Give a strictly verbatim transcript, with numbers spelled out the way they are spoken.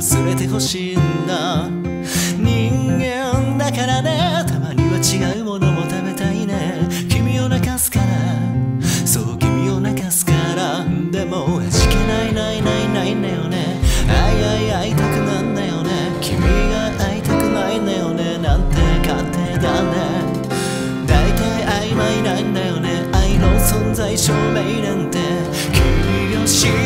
忘れてほしいんだ。人間だからね、たまには違うものも食べたいね。君を泣かすから、そう君を泣かすから。でも味気ないないないないんだよね。愛愛会いたくなんだよね。君が会いたくないんだよね。なんて勝手だね。大体曖昧なんだよね。愛の存在証明なんて君が知